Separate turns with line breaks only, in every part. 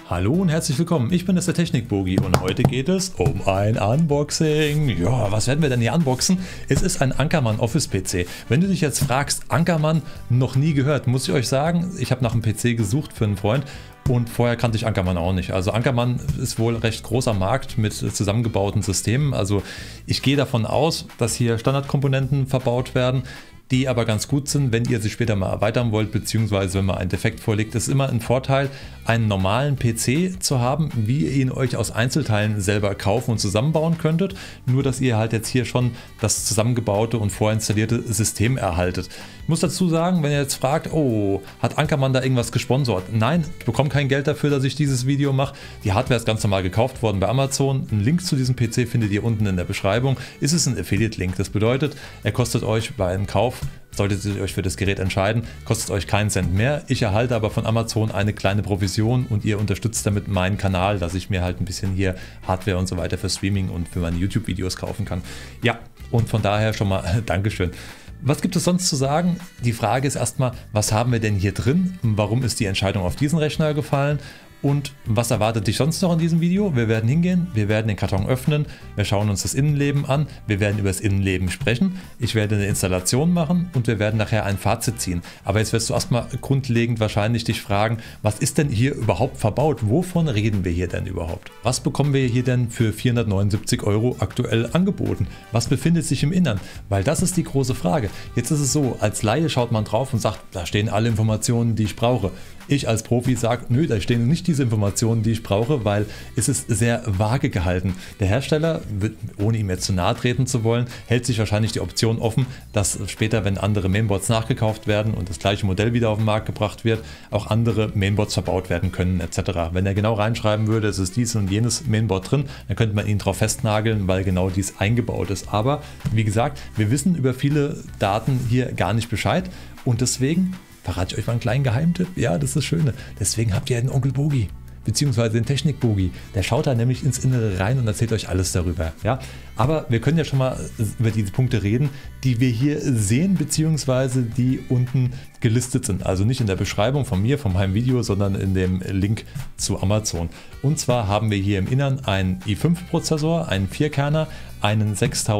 Hallo und herzlich willkommen, ich bin der Technikbogi und heute geht es um ein Unboxing. Ja, was werden wir denn hier unboxen? Es ist ein Ankermann Office PC. Wenn du dich jetzt fragst, Ankermann noch nie gehört, muss ich euch sagen, ich habe nach einem PC gesucht für einen Freund und vorher kannte ich Ankermann auch nicht. Also Ankermann ist wohl ein recht großer Markt mit zusammengebauten Systemen. Also ich gehe davon aus, dass hier Standardkomponenten verbaut werden, die aber ganz gut sind, wenn ihr sie später mal erweitern wollt, beziehungsweise wenn mal ein Defekt vorliegt. Es ist immer ein Vorteil, einen normalen PC zu haben, wie ihr ihn euch aus Einzelteilen selber kaufen und zusammenbauen könntet, nur dass ihr halt jetzt hier schon das zusammengebaute und vorinstallierte System erhaltet. Ich muss dazu sagen, wenn ihr jetzt fragt, oh, hat Ankermann da irgendwas gesponsert? Nein, ich bekomme kein Geld dafür, dass ich dieses Video mache. Die Hardware ist ganz normal gekauft worden bei Amazon. Einen Link zu diesem PC findet ihr unten in der Beschreibung. Ist es ein Affiliate-Link? Das bedeutet, er kostet euch bei einem Kauf, solltet ihr euch für das Gerät entscheiden, kostet euch keinen Cent mehr. Ich erhalte aber von Amazon eine kleine Provision und ihr unterstützt damit meinen Kanal, dass ich mir halt ein bisschen hier Hardware und so weiter für Streaming und für meine YouTube-Videos kaufen kann. Ja, und von daher schon mal Dankeschön. Was gibt es sonst zu sagen? Die Frage ist erstmal, was haben wir denn hier drin? Warum ist die Entscheidung auf diesen Rechner gefallen? Und was erwartet dich sonst noch in diesem Video? Wir werden hingehen, wir werden den Karton öffnen, wir schauen uns das Innenleben an, wir werden über das Innenleben sprechen, ich werde eine Installation machen und wir werden nachher ein Fazit ziehen. Aber jetzt wirst du erstmal grundlegend wahrscheinlich dich fragen, was ist denn hier überhaupt verbaut? Wovon reden wir hier denn überhaupt? Was bekommen wir hier denn für 479 € aktuell angeboten? Was befindet sich im Innern? Weil das ist die große Frage. Jetzt ist es so, als Laie schaut man drauf und sagt, da stehen alle Informationen, die ich brauche. Ich als Profi sage, nö, da stehen nicht diese Informationen, die ich brauche, weil es ist sehr vage gehalten. Der Hersteller, ohne ihm jetzt zu nahe treten zu wollen, hält sich wahrscheinlich die Option offen, dass später, wenn andere Mainboards nachgekauft werden und das gleiche Modell wieder auf den Markt gebracht wird, auch andere Mainboards verbaut werden können etc. Wenn er genau reinschreiben würde, es ist dies und jenes Mainboard drin, dann könnte man ihn drauf festnageln, weil genau dies eingebaut ist. Aber wie gesagt, wir wissen über viele Daten hier gar nicht Bescheid und deswegen verrate ich euch mal einen kleinen Geheimtipp. Ja, das ist das Schöne. Deswegen habt ihr den Onkel Bogi, beziehungsweise den Technikbogi. Der schaut da nämlich ins Innere rein und erzählt euch alles darüber. Ja? Aber wir können ja schon mal über diese Punkte reden, die wir hier sehen, beziehungsweise die unten gelistet sind. Also nicht in der Beschreibung von mir, von meinem Video, sondern in dem Link zu Amazon. Und zwar haben wir hier im Innern einen i5-Prozessor, einen 4-Kerner, einen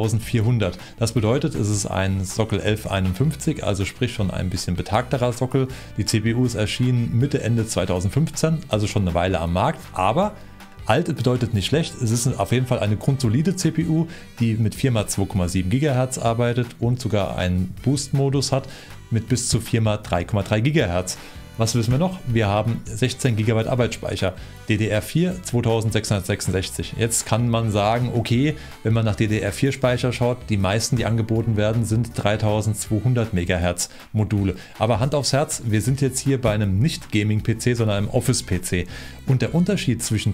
6400. Das bedeutet, es ist ein Sockel 1151, also sprich schon ein bisschen betagterer Sockel. Die CPU ist erschienen Mitte, Ende 2015, also schon eine Weile am Markt, aber alt bedeutet nicht schlecht. Es ist auf jeden Fall eine grundsolide CPU, die mit 4x2,7 GHz arbeitet und sogar einen Boost-Modus hat mit bis zu 4x3,3 GHz. Was wissen wir noch? Wir haben 16 GB Arbeitsspeicher, DDR4 2666. Jetzt kann man sagen, okay, wenn man nach DDR4 Speicher schaut, die meisten, die angeboten werden, sind 3200 MHz Module. Aber Hand aufs Herz, wir sind jetzt hier bei einem nicht Gaming PC, sondern einem Office PC. Und der Unterschied zwischen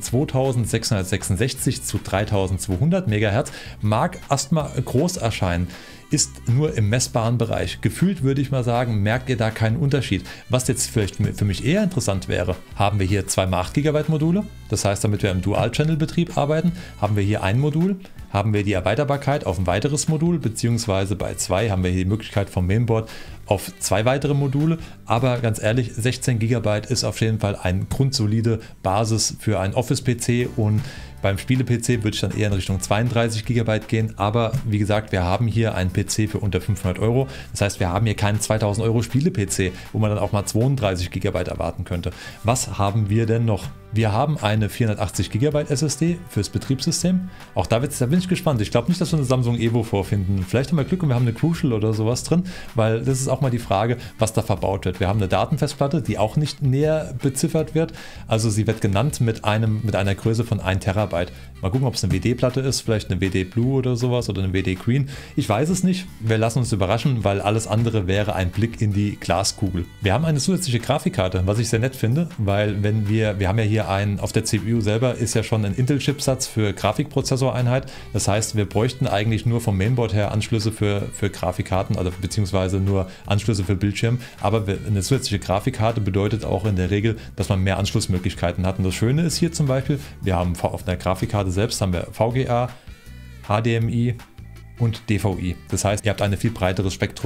2666 zu 3200 MHz mag erstmal groß erscheinen, ist nur im messbaren Bereich. Gefühlt würde ich mal sagen, merkt ihr da keinen Unterschied. Was jetzt vielleicht für mich eher interessant wäre, haben wir hier 2x8 GB Module, das heißt, damit wir im Dual-Channel-Betrieb arbeiten, haben wir hier ein Modul, haben wir die Erweiterbarkeit auf ein weiteres Modul, beziehungsweise bei 2 haben wir hier die Möglichkeit vom Mainboard auf 2 weitere Module, aber ganz ehrlich, 16 GB ist auf jeden Fall eine grundsolide Basis für einen Office-PC und beim Spiele-PC würde ich dann eher in Richtung 32 GB gehen, aber wie gesagt, wir haben hier einen PC für unter 500 €. Das heißt, wir haben hier keinen 2000 € Spiele-PC, wo man dann auch mal 32 GB erwarten könnte. Was haben wir denn noch? Wir haben eine 480 GB SSD fürs Betriebssystem. Auch da bin ich gespannt. Ich glaube nicht, dass wir eine Samsung Evo vorfinden. Vielleicht haben wir Glück und wir haben eine Crucial oder sowas drin, weil das ist auch mal die Frage, was da verbaut wird. Wir haben eine Datenfestplatte, die auch nicht näher beziffert wird. Also sie wird genannt mit einer Größe von 1 TB. Mal gucken, ob es eine WD-Platte ist, vielleicht eine WD Blue oder sowas oder eine WD Green. Ich weiß es nicht. Wir lassen uns überraschen, weil alles andere wäre ein Blick in die Glaskugel. Wir haben eine zusätzliche Grafikkarte, was ich sehr nett finde, weil wenn wir haben ja hier auf der CPU selber ist ja schon ein Intel-Chipsatz für Grafikprozessoreinheit. Das heißt, wir bräuchten eigentlich nur vom Mainboard her Anschlüsse für Grafikkarten, also beziehungsweise nur Anschlüsse für Bildschirm. Aber eine zusätzliche Grafikkarte bedeutet auch in der Regel, dass man mehr Anschlussmöglichkeiten hat. Und das Schöne ist hier zum Beispiel, wir haben auf einer Grafikkarte selbst haben wir VGA, HDMI und DVI. Das heißt, ihr habt ein viel breiteres Spektrum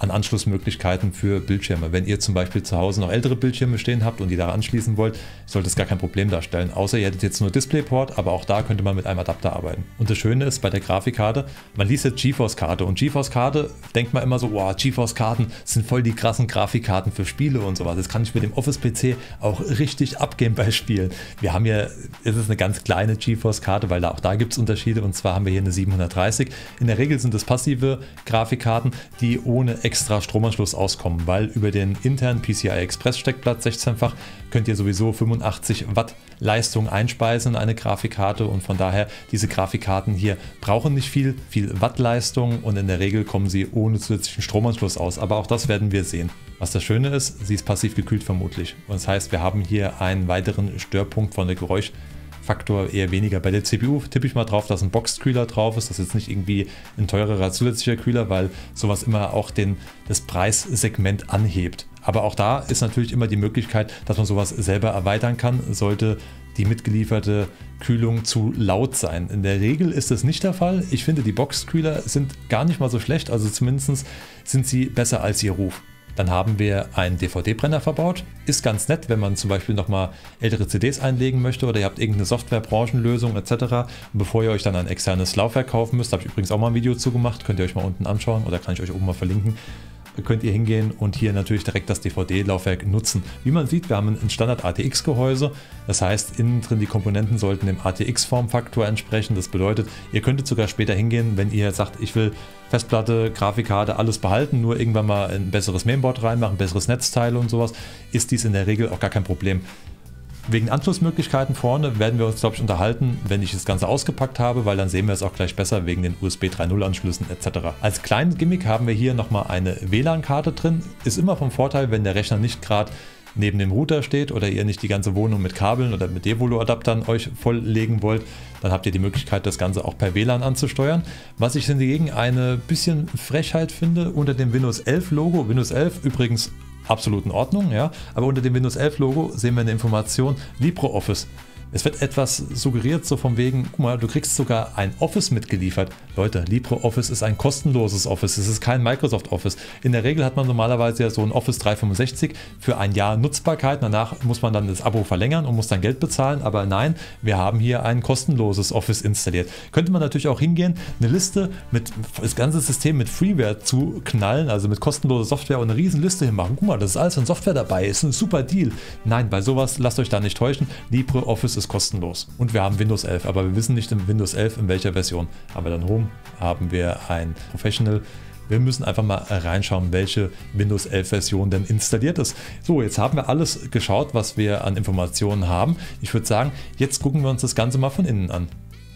an Anschlussmöglichkeiten für Bildschirme. Wenn ihr zum Beispiel zu Hause noch ältere Bildschirme stehen habt und die da anschließen wollt, sollte es gar kein Problem darstellen. Außer ihr hättet jetzt nur DisplayPort, aber auch da könnte man mit einem Adapter arbeiten. Und das Schöne ist bei der Grafikkarte, man liest jetzt GeForce-Karte und GeForce-Karte denkt man immer so, wow, GeForce-Karten sind voll die krassen Grafikkarten für Spiele und sowas. Das kann ich mit dem Office-PC auch richtig abgehen bei Spielen. Wir haben hier, es ist eine ganz kleine GeForce-Karte, weil auch da gibt es Unterschiede, und zwar haben wir hier eine 730. In der Regel sind es passive Grafikkarten, die ohne extra Stromanschluss auskommen, weil über den internen PCI Express Steckplatz 16-fach könnt ihr sowieso 85 Watt Leistung einspeisen in eine Grafikkarte, und von daher diese Grafikkarten hier brauchen nicht viel Wattleistung und in der Regel kommen sie ohne zusätzlichen Stromanschluss aus, aber auch das werden wir sehen. Was das Schöne ist, sie ist passiv gekühlt vermutlich, und das heißt, wir haben hier einen weiteren Störpunkt von der Geräuschfaktor eher weniger. Bei der CPU tippe ich mal drauf, dass ein Boxed-Kühler drauf ist. Das ist jetzt nicht irgendwie ein teurerer zusätzlicher Kühler, weil sowas immer auch das Preissegment anhebt. Aber auch da ist natürlich immer die Möglichkeit, dass man sowas selber erweitern kann, sollte die mitgelieferte Kühlung zu laut sein. In der Regel ist das nicht der Fall. Ich finde, die Boxed-Kühler sind gar nicht mal so schlecht, also zumindest sind sie besser als ihr Ruf. Dann haben wir einen DVD-Brenner verbaut. Ist ganz nett, wenn man zum Beispiel nochmal ältere CDs einlegen möchte oder ihr habt irgendeine Software-Branchenlösung etc. Und bevor ihr euch dann ein externes Laufwerk kaufen müsst, habe ich übrigens auch mal ein Video zu gemacht, könnt ihr euch mal unten anschauen oder kann ich euch oben mal verlinken. Könnt ihr hingehen und hier natürlich direkt das DVD-Laufwerk nutzen. Wie man sieht, wir haben ein Standard ATX-Gehäuse, das heißt, innen drin die Komponenten sollten dem ATX-Formfaktor entsprechen. Das bedeutet, ihr könntet sogar später hingehen, wenn ihr sagt, ich will Festplatte, Grafikkarte, alles behalten, nur irgendwann mal ein besseres Mainboard reinmachen, ein besseres Netzteil und sowas, ist dies in der Regel auch gar kein Problem. Wegen Anschlussmöglichkeiten vorne werden wir uns, glaube ich, unterhalten, wenn ich das Ganze ausgepackt habe, weil dann sehen wir es auch gleich besser wegen den USB 3.0 Anschlüssen etc. Als kleinen Gimmick haben wir hier nochmal eine WLAN-Karte drin. Ist immer vom Vorteil, wenn der Rechner nicht gerade neben dem Router steht oder ihr nicht die ganze Wohnung mit Kabeln oder mit Devolo-Adaptern euch volllegen wollt, dann habt ihr die Möglichkeit, das Ganze auch per WLAN anzusteuern. Was ich hingegen eine bisschen Frechheit finde, unter dem Windows 11 Logo, Windows 11 übrigens absolut in Ordnung, ja, aber unter dem Windows 11 Logo sehen wir eine Information LibreOffice. Es wird etwas suggeriert, so von wegen, guck mal, du kriegst sogar ein Office mitgeliefert. Leute, LibreOffice ist ein kostenloses Office, es ist kein Microsoft Office. In der Regel hat man normalerweise ja so ein Office 365 für ein Jahr Nutzbarkeit. Danach muss man dann das Abo verlängern und muss dann Geld bezahlen. Aber nein, wir haben hier ein kostenloses Office installiert. Könnte man natürlich auch hingehen, eine Liste mit das ganze System mit Freeware zu knallen, also mit kostenloser Software und eine riesen Liste hinmachen. Guck mal, das ist alles an Software dabei, ist ein super Deal. Nein, bei sowas lasst euch da nicht täuschen. LibreOffice ist kostenlos. Und wir haben Windows 11, aber wir wissen nicht in Windows 11 in welcher Version. Aber dann Home haben wir ein Professional. Wir müssen einfach mal reinschauen, welche Windows 11 Version denn installiert ist. So, jetzt haben wir alles geschaut, was wir an Informationen haben. Ich würde sagen, jetzt gucken wir uns das Ganze mal von innen an.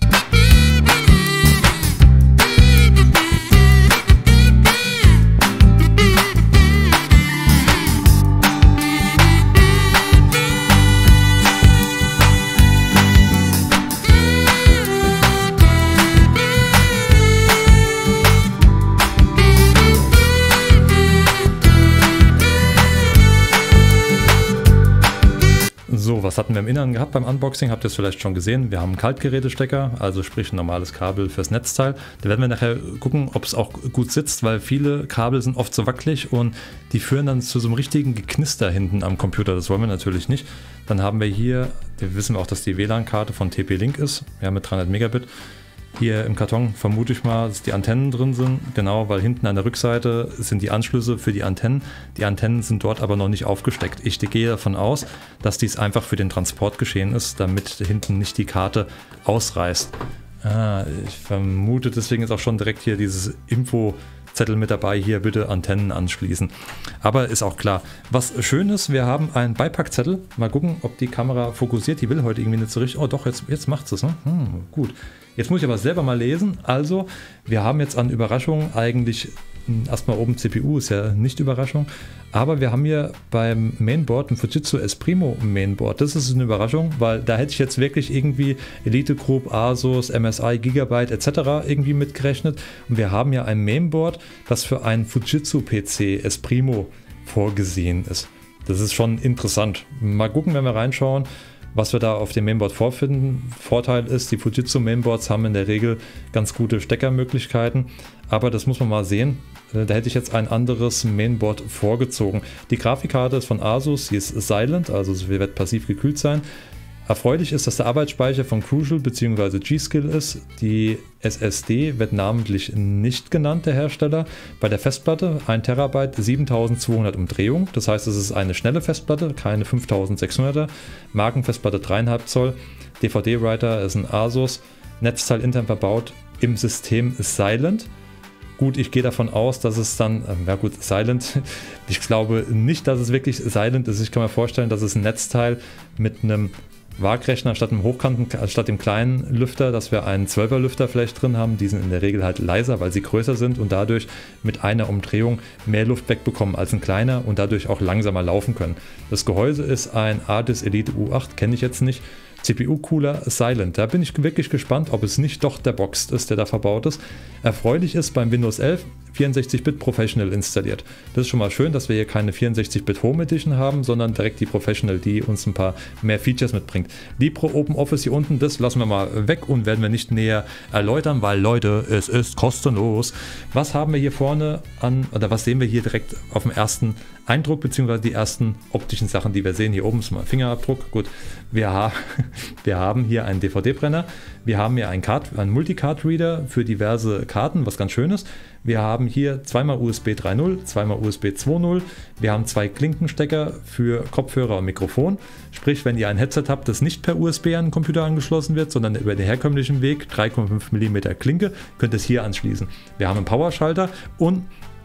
So, was hatten wir im Inneren gehabt beim Unboxing? Habt ihr es vielleicht schon gesehen? Wir haben einen Kaltgerätestecker, also sprich ein normales Kabel fürs Netzteil. Da werden wir nachher gucken, ob es auch gut sitzt, weil viele Kabel sind oft so wackelig und die führen dann zu so einem richtigen Geknister hinten am Computer. Das wollen wir natürlich nicht. Dann haben wir hier, wir wissen auch, dass die WLAN-Karte von TP-Link ist, ja, mit 300 Megabit. Hier im Karton vermute ich mal, dass die Antennen drin sind, genau, weil hinten an der Rückseite sind die Anschlüsse für die Antennen. Die Antennen sind dort aber noch nicht aufgesteckt. Ich gehe davon aus, dass dies einfach für den Transport geschehen ist, damit hinten nicht die Karte ausreißt. Ich vermute, deswegen ist auch schon direkt hier dieses Infozettel mit dabei, hier bitte Antennen anschließen. Aber ist auch klar. Was schön ist, wir haben einen Beipackzettel. Mal gucken, ob die Kamera fokussiert. Die will heute irgendwie nicht so richtig. Oh doch, jetzt macht es, ne? Gut. Jetzt muss ich aber selber mal lesen. Also, wir haben jetzt an Überraschungen eigentlich erstmal oben CPU, ist ja nicht Überraschung. Aber wir haben hier beim Mainboard ein Fujitsu Esprimo Mainboard. Das ist eine Überraschung, weil da hätte ich jetzt wirklich irgendwie Elite Group, Asus, MSI, Gigabyte etc. irgendwie mitgerechnet. Und wir haben ja ein Mainboard, das für einen Fujitsu PC Esprimo vorgesehen ist. Das ist schon interessant. Mal gucken, wenn wir reinschauen, was wir da auf dem Mainboard vorfinden. Vorteil ist, die Fujitsu Mainboards haben in der Regel ganz gute Steckermöglichkeiten, aber das muss man mal sehen. Da hätte ich jetzt ein anderes Mainboard vorgezogen. Die Grafikkarte ist von Asus, sie ist silent, also sie wird passiv gekühlt sein. Erfreulich ist, dass der Arbeitsspeicher von Crucial bzw. G-Skill ist. Die SSD wird namentlich nicht genannt, der Hersteller. Bei der Festplatte 1 TB, 7200 Umdrehungen. Das heißt, es ist eine schnelle Festplatte, keine 5600er. Markenfestplatte 3,5 Zoll. DVD-Writer ist ein Asus. Netzteil intern verbaut im System Silent. Gut, ich gehe davon aus, dass es dann, ja gut, Silent, ich glaube nicht, dass es wirklich Silent ist. Ich kann mir vorstellen, dass es ein Netzteil mit einem Waagrechner statt dem Hochkanten, statt dem kleinen Lüfter, dass wir einen 12er Lüfter vielleicht drin haben. Die sind in der Regel halt leiser, weil sie größer sind und dadurch mit einer Umdrehung mehr Luft wegbekommen als ein kleiner und dadurch auch langsamer laufen können. Das Gehäuse ist ein Artis Elite U8, kenne ich jetzt nicht. CPU-Cooler Silent. Da bin ich wirklich gespannt, ob es nicht doch der Boxed ist, der da verbaut ist. Erfreulich ist beim Windows 11 64-Bit Professional installiert. Das ist schon mal schön, dass wir hier keine 64-Bit Home Edition haben, sondern direkt die Professional, die uns ein paar mehr Features mitbringt. Libre OpenOffice hier unten, das lassen wir mal weg und werden wir nicht näher erläutern, weil Leute, es ist kostenlos. Was haben wir hier vorne an, oder was sehen wir hier direkt auf dem ersten Eindruck, beziehungsweise die ersten optischen Sachen, die wir sehen? Hier oben ist mal Fingerabdruck. Gut, wir haben hier einen DVD-Brenner, wir haben hier einen Multicard-Reader für diverse Karten, was ganz schön ist. Wir haben hier zweimal USB 3.0, zweimal USB 2.0. Wir haben 2 Klinkenstecker für Kopfhörer und Mikrofon. Sprich, wenn ihr ein Headset habt, das nicht per USB an den Computer angeschlossen wird, sondern über den herkömmlichen Weg, 3,5 mm Klinke, könnt ihr es hier anschließen. Wir haben einen Powerschalter und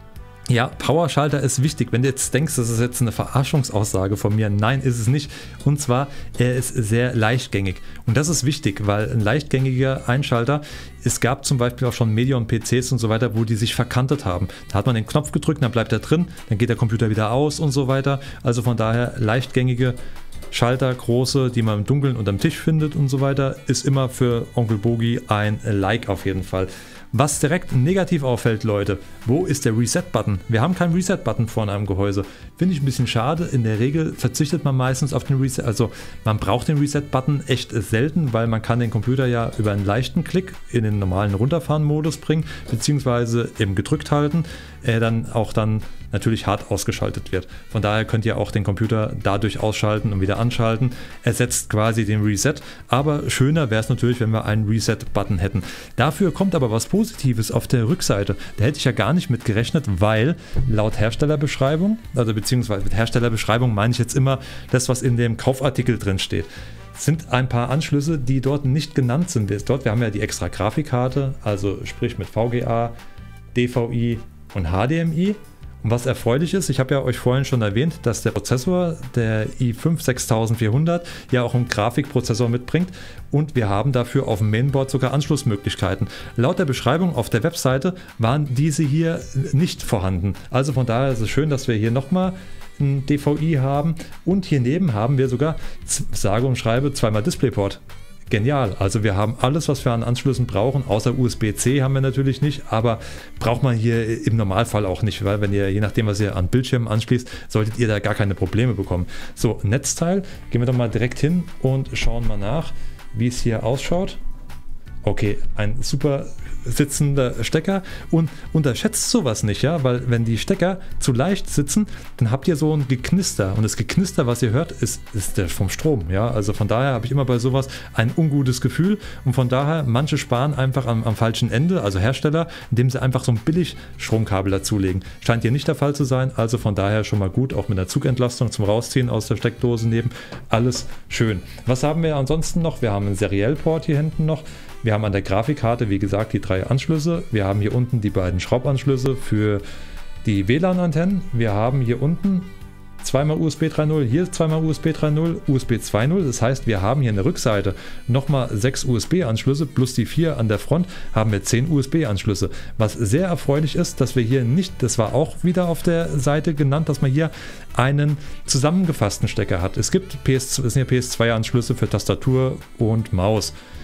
ja, Powerschalter ist wichtig. Wenn du jetzt denkst, das ist jetzt eine Verarschungsaussage von mir, nein, ist es nicht. Und zwar, er ist sehr leichtgängig. Und das ist wichtig, weil ein leichtgängiger Einschalter, es gab zum Beispiel auch schon Medion-PCs und so weiter, wo die sich verkantet haben. Da hat man den Knopf gedrückt, dann bleibt er drin, dann geht der Computer wieder aus und so weiter. Also von daher leichtgängige Schalter, große, die man im Dunkeln unterm Tisch findet und so weiter, ist immer für Onkel Bogi ein Like auf jeden Fall. Was direkt negativ auffällt, Leute, wo ist der Reset-Button? Wir haben keinen Reset-Button vorne am Gehäuse. Finde ich ein bisschen schade. In der Regel verzichtet man meistens auf den Reset, also man braucht den Reset-Button echt selten, weil man kann den Computer ja über einen leichten Klick in den normalen Runterfahren-Modus bringen, beziehungsweise im gedrückt halten, dann natürlich hart ausgeschaltet wird. Von daher könnt ihr auch den Computer dadurch ausschalten und wieder anschalten. Ersetzt quasi den Reset, aber schöner wäre es natürlich, wenn wir einen Reset-Button hätten. Dafür kommt aber was Positives auf der Rückseite. Da hätte ich ja gar nicht mit gerechnet, weil laut Herstellerbeschreibung, also beziehungsweise mit Herstellerbeschreibung meine ich jetzt immer das, was in dem Kaufartikel drin steht, sind ein paar Anschlüsse, die dort nicht genannt sind. Wir haben ja die extra Grafikkarte, also sprich mit VGA, DVI und HDMI. Und was erfreulich ist, ich habe ja euch vorhin schon erwähnt, dass der Prozessor, der i5 6400, ja auch einen Grafikprozessor mitbringt und wir haben dafür auf dem Mainboard sogar Anschlussmöglichkeiten. Laut der Beschreibung auf der Webseite waren diese hier nicht vorhanden. Also von daher ist es schön, dass wir hier nochmal ein DVI haben und hier neben haben wir sogar, sage und schreibe, zweimal DisplayPort. Genial, also wir haben alles, was wir an Anschlüssen brauchen, außer USB-C haben wir natürlich nicht, aber braucht man hier im Normalfall auch nicht, weil wenn ihr, je nachdem was ihr an Bildschirmen anschließt, solltet ihr da gar keine Probleme bekommen. So, Netzteil, gehen wir doch mal direkt hin und schauen mal nach, wie es hier ausschaut. Okay, ein super sitzender Stecker und unterschätzt sowas nicht, ja, weil wenn die Stecker zu leicht sitzen, dann habt ihr so ein Geknister und das Geknister, was ihr hört, ist der vom Strom, ja, also von daher habe ich immer bei sowas ein ungutes Gefühl und von daher, manche sparen einfach am falschen Ende, also Hersteller, indem sie einfach so ein billig Stromkabel dazulegen. Scheint hier nicht der Fall zu sein, also von daher schon mal gut, auch mit einer Zugentlastung zum Rausziehen aus der Steckdose neben, alles schön. Was haben wir ansonsten noch? Wir haben einen Seriell-Port hier hinten noch. Wir haben an der Grafikkarte, wie gesagt, die 3 Anschlüsse. Wir haben hier unten die beiden Schraubanschlüsse für die WLAN-Antennen. Wir haben hier unten zweimal USB 3.0, hier zweimal USB 3.0, USB 2.0. Das heißt, wir haben hier eine Rückseite nochmal 6 USB-Anschlüsse plus die 4 an der Front haben wir 10 USB-Anschlüsse. Was sehr erfreulich ist, dass wir hier nicht, das war auch wieder auf der Seite genannt, dass man hier einen zusammengefassten Stecker hat. Es gibt PS2-Anschlüsse für Tastatur und Maus.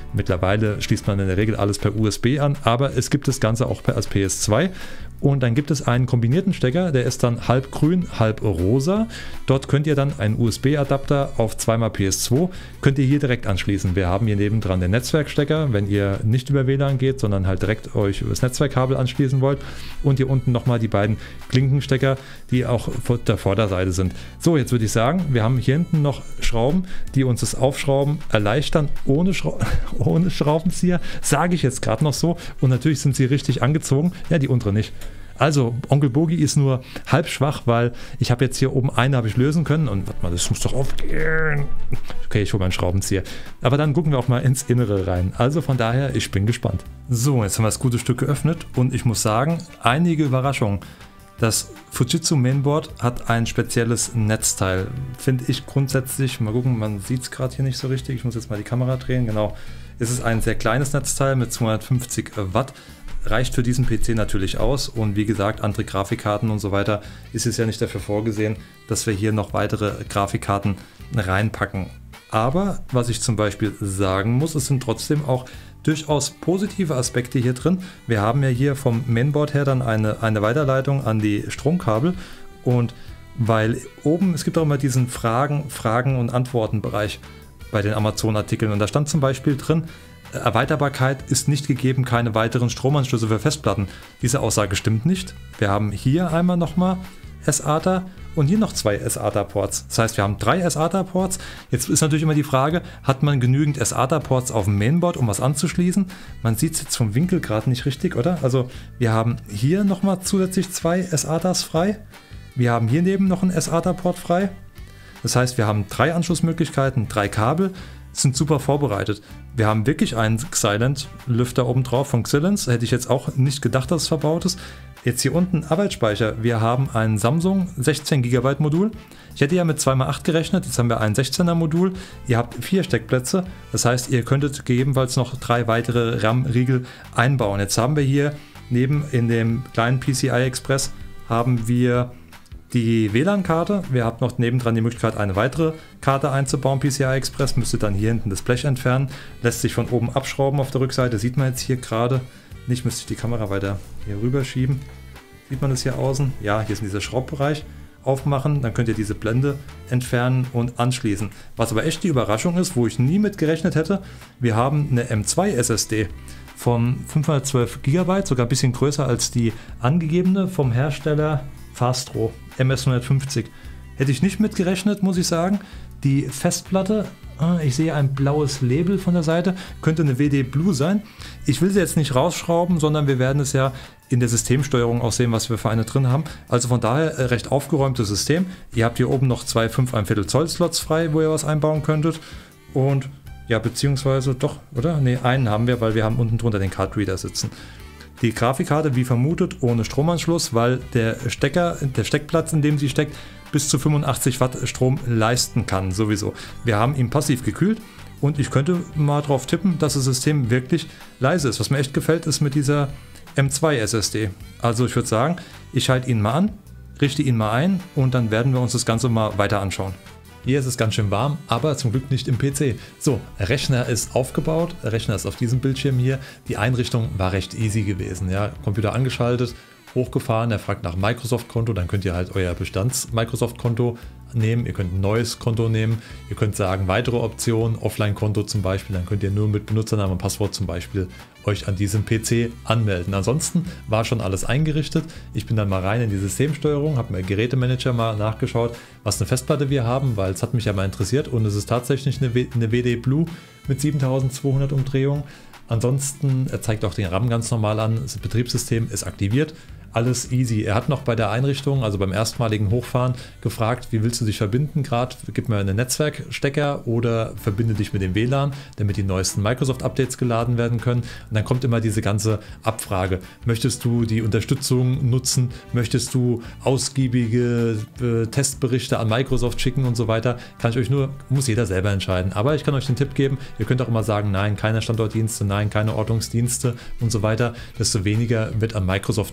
Mittlerweile schließt man in der Regel alles per USB an, aber es gibt das Ganze auch als PS2. Und dann gibt es einen kombinierten Stecker, der ist dann halb grün, halb rosa. Dort könnt ihr dann einen USB-Adapter auf 2x PS2, könnt ihr hier direkt anschließen. Wir haben hier nebendran den Netzwerkstecker, wenn ihr nicht über WLAN geht, sondern halt direkt euch über das Netzwerkkabel anschließen wollt. Und hier unten nochmal die beiden Klinkenstecker, die auch auf der Vorderseite sind. So, jetzt würde ich sagen, wir haben hier hinten noch Schrauben, die uns das Aufschrauben erleichtern, ohne Schraubenzieher, sage ich jetzt gerade noch so. Und natürlich sind sie richtig angezogen, ja, die untere nicht. Also, Onkel Bogi ist nur halb schwach, weil ich habe jetzt hier oben eine habe ich lösen können und warte mal, das muss doch aufgehen. Okay, ich hole meinen Schraubenzieher. Aber dann gucken wir auch mal ins Innere rein. Also von daher, ich bin gespannt. So, jetzt haben wir das gute Stück geöffnet und ich muss sagen, einige Überraschungen. Das Fujitsu Mainboard hat ein spezielles Netzteil. Finde ich grundsätzlich, mal gucken, man sieht es gerade hier nicht so richtig. Ich muss jetzt mal die Kamera drehen. Genau, es ist ein sehr kleines Netzteil mit 250 Watt. Reicht für diesen PC natürlich aus und wie gesagt, andere Grafikkarten und so weiter ist es ja nicht dafür vorgesehen, dass wir hier noch weitere Grafikkarten reinpacken. Aber was ich zum Beispiel sagen muss, es sind trotzdem auch durchaus positive Aspekte hier drin. Wir haben ja hier vom Mainboard her dann eine Weiterleitung an die Stromkabel und weil oben, es gibt auch immer diesen Fragen und Antworten Bereich bei den Amazon-Artikeln und da stand zum Beispiel drin, Erweiterbarkeit ist nicht gegeben, keine weiteren Stromanschlüsse für Festplatten. Diese Aussage stimmt nicht. Wir haben hier einmal nochmal SATA und hier noch zwei SATA-Ports. Das heißt, wir haben 3 SATA-Ports. Jetzt ist natürlich immer die Frage, hat man genügend SATA-Ports auf dem Mainboard, um was anzuschließen? Man sieht es jetzt vom Winkel gerade nicht richtig, oder? Also wir haben hier nochmal zusätzlich 2 SATAs frei. Wir haben hier neben noch einen SATA-Port frei. Das heißt, wir haben 3 Anschlussmöglichkeiten, 3 Kabel. Sind super vorbereitet. Wir haben wirklich einen Xylent-Lüfter oben drauf von Xilinx. Hätte ich jetzt auch nicht gedacht, dass es verbaut ist. Jetzt hier unten Arbeitsspeicher. Wir haben ein Samsung 16 GB Modul. Ich hätte ja mit 2x8 gerechnet. Jetzt haben wir ein 16er Modul. Ihr habt 4 Steckplätze. Das heißt, ihr könntet gegebenenfalls noch 3 weitere RAM-Riegel einbauen. Jetzt haben wir hier neben in dem kleinen PCI Express haben wir die WLAN-Karte. Wir haben noch nebendran die Möglichkeit, eine weitere Karte einzubauen, PCI Express. Müsste dann hier hinten das Blech entfernen. Lässt sich von oben abschrauben auf der Rückseite. Sieht man jetzt hier gerade nicht. Müsste ich die Kamera weiter hier rüber schieben. Sieht man das hier außen? Ja, hier ist dieser Schraubbereich. Aufmachen, dann könnt ihr diese Blende entfernen und anschließen. Was aber echt die Überraschung ist, wo ich nie mit gerechnet hätte, wir haben eine M2 SSD von 512 GB, sogar ein bisschen größer als die angegebene vom Hersteller Fastro MS150. Hätte ich nicht mitgerechnet, muss ich sagen. Die Festplatte, ich sehe ein blaues Label von der Seite, könnte eine WD Blue sein. Ich will sie jetzt nicht rausschrauben, sondern wir werden es ja in der Systemsteuerung auch sehen, was wir für eine drin haben. Also von daher recht aufgeräumtes System. Ihr habt hier oben noch 2 5,25 Zoll Slots frei, wo ihr was einbauen könntet. Und ja, beziehungsweise doch, oder? Ne, einen haben wir, weil wir haben unten drunter den Card Reader sitzen. Die Grafikkarte, wie vermutet, ohne Stromanschluss, weil der Steckplatz, in dem sie steckt, bis zu 85 Watt Strom leisten kann, sowieso. Wir haben ihn passiv gekühlt und ich könnte mal drauf tippen, dass das System wirklich leise ist. Was mir echt gefällt, ist mit dieser M2 SSD. Also ich würde sagen, ich schalte ihn mal an, richte ihn mal ein und dann werden wir uns das Ganze mal weiter anschauen. Hier ist es ganz schön warm, aber zum Glück nicht im PC. So, Rechner ist aufgebaut, Rechner ist auf diesem Bildschirm hier. Die Einrichtung war recht easy gewesen. Ja, Computer angeschaltet, hochgefahren, er fragt nach Microsoft-Konto, dann könnt ihr halt euer Bestands-Microsoft-Konto nehmen, ihr könnt ein neues Konto nehmen, ihr könnt sagen weitere Optionen, Offline-Konto zum Beispiel, dann könnt ihr nur mit Benutzernamen und Passwort zum Beispiel euch an diesem PC anmelden. Ansonsten war schon alles eingerichtet. Ich bin dann mal rein in die Systemsteuerung, habe mir Gerätemanager mal nachgeschaut, was eine Festplatte wir haben, weil es hat mich ja mal interessiert und es ist tatsächlich eine WD Blue mit 7200 Umdrehungen. Ansonsten, er zeigt auch den RAM ganz normal an, das Betriebssystem ist aktiviert. Alles easy. Er hat noch bei der Einrichtung, also beim erstmaligen Hochfahren, gefragt, wie willst du dich verbinden gerade? Gib mir einen Netzwerkstecker oder verbinde dich mit dem WLAN, damit die neuesten Microsoft-Updates geladen werden können. Und dann kommt immer diese ganze Abfrage. Möchtest du die Unterstützung nutzen? Möchtest du ausgiebige Testberichte an Microsoft schicken und so weiter? Muss jeder selber entscheiden. Aber ich kann euch den Tipp geben, ihr könnt auch immer sagen, nein, keine Standortdienste, nein, keine Ordnungsdienste und so weiter. Desto weniger wird an Microsoft übergeben.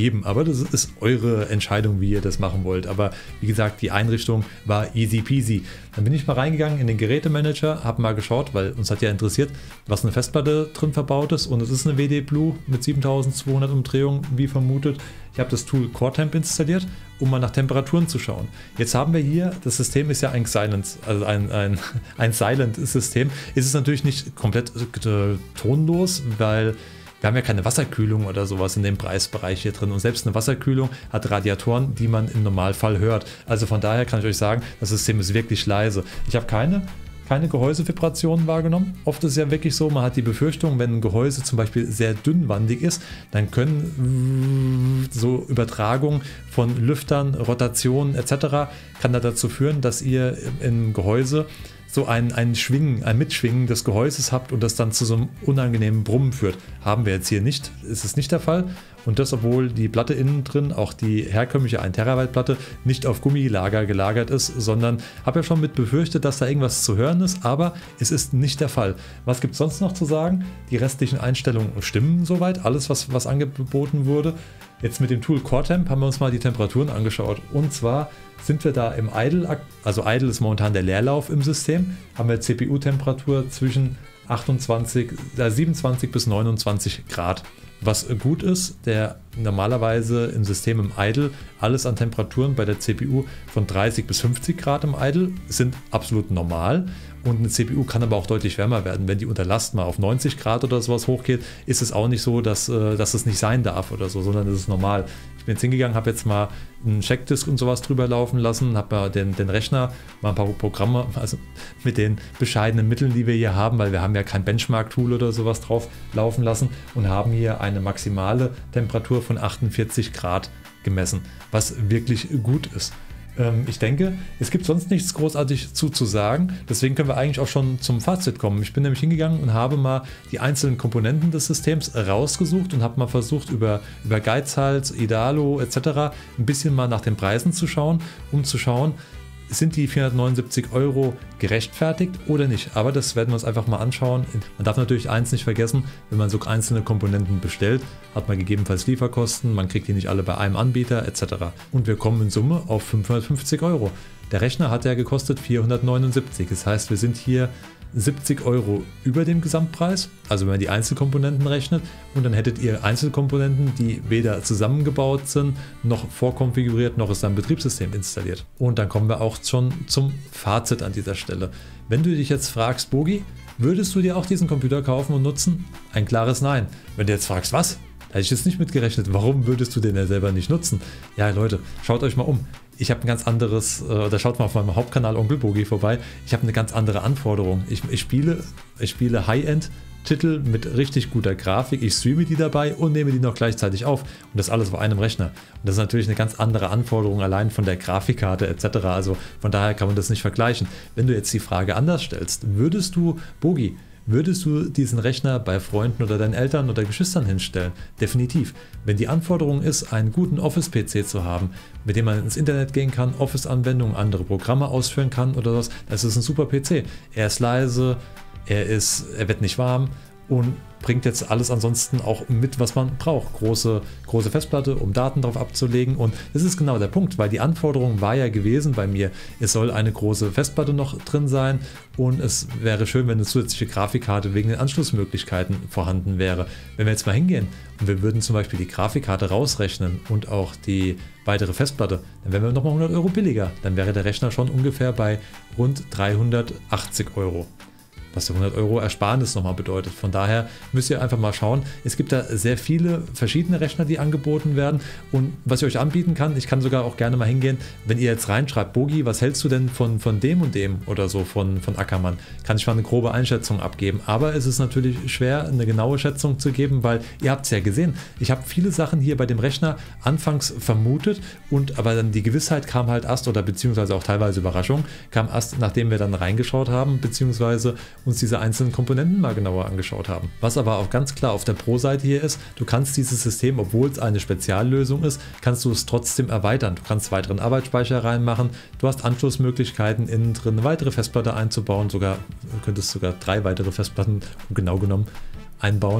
geben, aber das ist eure Entscheidung, wie ihr das machen wollt. Aber wie gesagt, die Einrichtung war easy peasy. Dann bin ich mal reingegangen in den Gerätemanager, habe mal geschaut, weil uns hat ja interessiert, was eine Festplatte drin verbaut ist, und es ist eine WD Blue mit 7200 Umdrehungen, wie vermutet. Ich habe das Tool CoreTemp installiert, um mal nach Temperaturen zu schauen. Jetzt haben wir hier, das System ist ja ein Silent, also ein Silent-System. Ist es natürlich nicht komplett tonlos, weil wir haben ja keine Wasserkühlung oder sowas in dem Preisbereich hier drin. Und selbst eine Wasserkühlung hat Radiatoren, die man im Normalfall hört. Also von daher kann ich euch sagen, das System ist wirklich leise. Ich habe keine Gehäusevibrationen wahrgenommen. Oft ist es ja wirklich so, man hat die Befürchtung, wenn ein Gehäuse zum Beispiel sehr dünnwandig ist, dann können so Übertragungen von Lüftern, Rotationen etc. kann da dazu führen, dass ihr im Gehäuse so ein Mitschwingen des Gehäuses habt und das dann zu so einem unangenehmen Brummen führt. Haben wir jetzt hier nicht, ist es nicht der Fall. Und das, obwohl die Platte innen drin, auch die herkömmliche 1 Terabyte Platte, nicht auf Gummilager gelagert ist, sondern habe ja schon mit befürchtet, dass da irgendwas zu hören ist, aber es ist nicht der Fall. Was gibt es sonst noch zu sagen? Die restlichen Einstellungen stimmen soweit, alles was angeboten wurde. Jetzt mit dem Tool CoreTemp haben wir uns mal die Temperaturen angeschaut, und zwar sind wir da im Idle, also Idle ist momentan der Leerlauf im System, haben wir CPU-Temperatur zwischen 27 bis 29 Grad. Was gut ist, der normalerweise im System im Idle alles an Temperaturen bei der CPU von 30 bis 50 Grad im Idle sind absolut normal, und eine CPU kann aber auch deutlich wärmer werden. Wenn die unter Last mal auf 90 Grad oder sowas hochgeht, ist es auch nicht so, dass es nicht sein darf oder so, sondern es ist normal. Ich bin jetzt hingegangen, habe jetzt mal einen Checkdisk und sowas drüber laufen lassen, habe mal den Rechner, mal ein paar Programme, also mit den bescheidenen Mitteln, die wir hier haben, weil wir haben ja kein Benchmark-Tool oder sowas drauf laufen lassen, und haben hier eine maximale Temperatur von 48 Grad gemessen, was wirklich gut ist. Ich denke, es gibt sonst nichts großartig zu sagen, deswegen können wir eigentlich auch schon zum Fazit kommen. Ich bin nämlich hingegangen und habe mal die einzelnen Komponenten des Systems rausgesucht und habe mal versucht, über Geizhals, Idalo etc. ein bisschen mal nach den Preisen zu schauen, um zu schauen, sind die 479 € gerechtfertigt oder nicht? Aber das werden wir uns einfach mal anschauen. Man darf natürlich eins nicht vergessen, wenn man so einzelne Komponenten bestellt, hat man gegebenenfalls Lieferkosten, man kriegt die nicht alle bei einem Anbieter etc. Und wir kommen in Summe auf 550 €. Der Rechner hat ja gekostet 479, das heißt, wir sind hier 70 € über dem Gesamtpreis, also wenn man die Einzelkomponenten rechnet, und dann hättet ihr Einzelkomponenten, die weder zusammengebaut sind, noch vorkonfiguriert, noch ist ein Betriebssystem installiert. Und dann kommen wir auch schon zum Fazit an dieser Stelle. Wenn du dich jetzt fragst, Bogi, würdest du dir auch diesen Computer kaufen und nutzen? Ein klares Nein. Wenn du jetzt fragst, was? Da hätte ich jetzt nicht mitgerechnet, warum würdest du den ja selber nicht nutzen? Ja Leute, schaut euch mal um. Ich habe ein ganz anderes, oder schaut mal auf meinem Hauptkanal Onkel Bogi vorbei, ich habe eine ganz andere Anforderung. Ich spiele High-End-Titel mit richtig guter Grafik, ich streame die dabei und nehme die noch gleichzeitig auf. Und das alles auf einem Rechner. Und das ist natürlich eine ganz andere Anforderung allein von der Grafikkarte etc. Also von daher kann man das nicht vergleichen. Wenn du jetzt die Frage anders stellst, würdest du diesen Rechner bei Freunden oder deinen Eltern oder Geschwistern hinstellen? Definitiv. Wenn die Anforderung ist, einen guten Office-PC zu haben, mit dem man ins Internet gehen kann, Office-Anwendungen, andere Programme ausführen kann oder was, das ist ein super PC. Er ist leise, er wird nicht warm und bringt jetzt alles ansonsten auch mit, was man braucht. Große Festplatte, um Daten drauf abzulegen, und das ist genau der Punkt, weil die Anforderung war ja gewesen bei mir, es soll eine große Festplatte noch drin sein und es wäre schön, wenn eine zusätzliche Grafikkarte wegen den Anschlussmöglichkeiten vorhanden wäre. Wenn wir jetzt mal hingehen und wir würden zum Beispiel die Grafikkarte rausrechnen und auch die weitere Festplatte, dann wären wir nochmal 100 € billiger. Dann wäre der Rechner schon ungefähr bei rund 380 €. Was der 100 € Ersparnis nochmal bedeutet. Von daher müsst ihr einfach mal schauen. Es gibt da sehr viele verschiedene Rechner, die angeboten werden, und was ich euch anbieten kann, ich kann sogar auch gerne mal hingehen, wenn ihr jetzt reinschreibt, Bogi, was hältst du denn von dem und dem oder so von Ackermann, kann ich mal eine grobe Einschätzung abgeben, aber es ist natürlich schwer, eine genaue Schätzung zu geben, weil ihr habt es ja gesehen, ich habe viele Sachen hier bei dem Rechner anfangs vermutet, aber dann die Gewissheit kam halt erst, oder beziehungsweise auch teilweise Überraschung, kam erst, nachdem wir dann reingeschaut haben, beziehungsweise uns diese einzelnen Komponenten mal genauer angeschaut haben. Was aber auch ganz klar auf der Pro-Seite hier ist, du kannst dieses System, obwohl es eine Speziallösung ist, kannst du es trotzdem erweitern. Du kannst weiteren Arbeitsspeicher reinmachen, du hast Anschlussmöglichkeiten innen drin, eine weitere Festplatte einzubauen, du könntest sogar 3 weitere Festplatten genau genommen einbauen.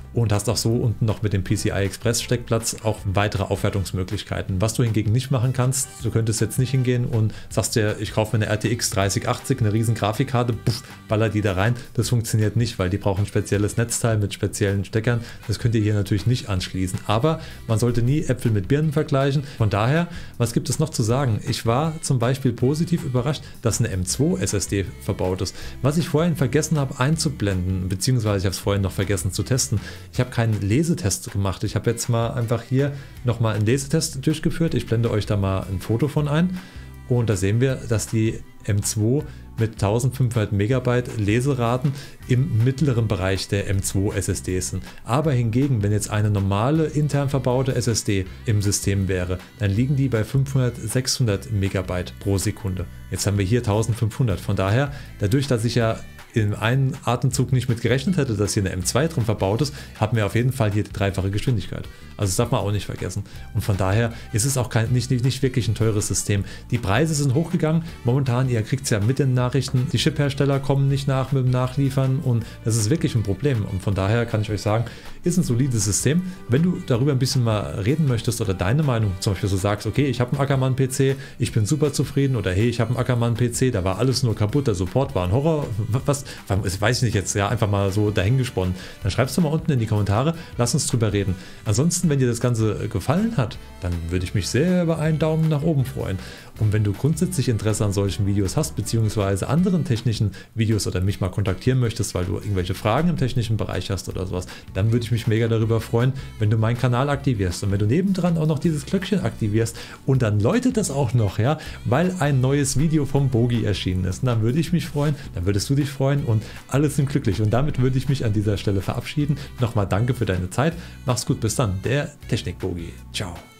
und hast auch so unten noch mit dem PCI Express Steckplatz auch weitere Aufwertungsmöglichkeiten. Was du hingegen nicht machen kannst, du könntest jetzt nicht hingehen und sagst dir, ich kaufe mir eine RTX 3080, eine riesen Grafikkarte, puff, baller die da rein. Das funktioniert nicht, weil die brauchen ein spezielles Netzteil mit speziellen Steckern. Das könnt ihr hier natürlich nicht anschließen. Aber man sollte nie Äpfel mit Birnen vergleichen. Von daher, was gibt es noch zu sagen? Ich war zum Beispiel positiv überrascht, dass eine M2 SSD verbaut ist. Was ich vorhin vergessen habe einzublenden, beziehungsweise ich habe es vorhin noch vergessen zu testen. Ich habe keinen Lesetest gemacht. Ich habe jetzt mal einfach hier nochmal einen Lesetest durchgeführt. Ich blende euch da mal ein Foto von ein. Und da sehen wir, dass die M2 mit 1500 Megabyte Leseraten im mittleren Bereich der M2 SSDs sind. Aber hingegen, wenn jetzt eine normale intern verbaute SSD im System wäre, dann liegen die bei 500, 600 Megabyte pro Sekunde. Jetzt haben wir hier 1500. Von daher, dadurch, dass ich ja in einem Atemzug nicht mit gerechnet hätte, dass hier eine M2 drin verbaut ist, haben wir auf jeden Fall hier die dreifache Geschwindigkeit. Also das darf man auch nicht vergessen. Und von daher ist es auch nicht wirklich ein teures System. Die Preise sind hochgegangen. Momentan, ihr kriegt es ja mit den Nachrichten, die Chiphersteller kommen nicht nach mit dem Nachliefern und das ist wirklich ein Problem. Und von daher kann ich euch sagen, ist ein solides System. Wenn du darüber ein bisschen mal reden möchtest oder deine Meinung, zum Beispiel so sagst, okay, ich habe einen Ackermann-PC, ich bin super zufrieden oder hey, ich habe einen Ackermann-PC, da war alles nur kaputt, der Support war ein Horror, was, weiß ich nicht jetzt, ja, einfach mal so dahingesponnen. Dann schreibst du mal unten in die Kommentare, lass uns drüber reden. Ansonsten, wenn dir das Ganze gefallen hat, dann würde ich mich sehr über einen Daumen nach oben freuen. Und wenn du grundsätzlich Interesse an solchen Videos hast, beziehungsweise anderen technischen Videos oder mich mal kontaktieren möchtest, weil du irgendwelche Fragen im technischen Bereich hast oder sowas, dann würde ich mich mega darüber freuen, wenn du meinen Kanal aktivierst und wenn du nebendran auch noch dieses Glöckchen aktivierst und dann läutet das auch noch, ja, weil ein neues Video vom Bogi erschienen ist. Und dann würde ich mich freuen, dann würdest du dich freuen und alle sind glücklich. Und damit würde ich mich an dieser Stelle verabschieden. Nochmal danke für deine Zeit. Mach's gut, bis dann. Der Technik Bogi. Ciao.